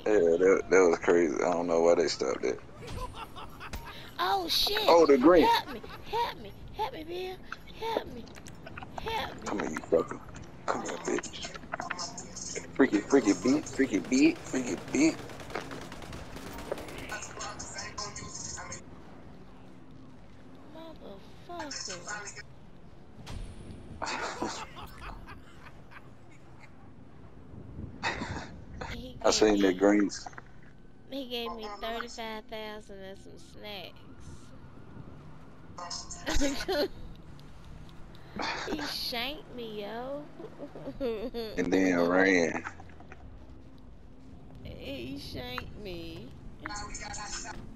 Yeah, that was crazy. I don't know why they stopped it. Oh shit! Oh, the green. Help me! Help me! Help me, Bill! Help me! Help me! Come here, you fucker. Come here, bitch. Freaky, freaky beat, freaky beat, freaky beat. Motherfucker! He I gave seen that me greens. 35,000 and some snacks. He shanked me, yo. And then ran. He shanked me.